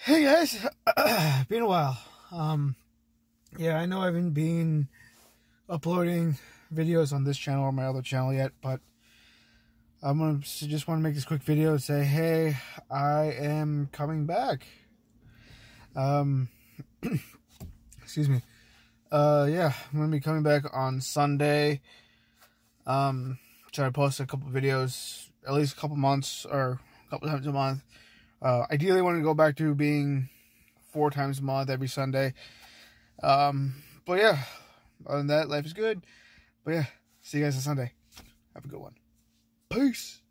Hey guys, been a while. Yeah, I know I haven't been uploading videos on this channel or my other channel yet, but just want to make this quick video and say, hey, I am coming back. Excuse me. Yeah, I'm gonna be coming back on Sunday. Try to post a couple videos, at least a couple months or a couple times a month. Ideally, I want to go back to being 4 times a month, every Sunday. But yeah, other than that, life is good. But yeah, see you guys on Sunday. Have a good one. Peace.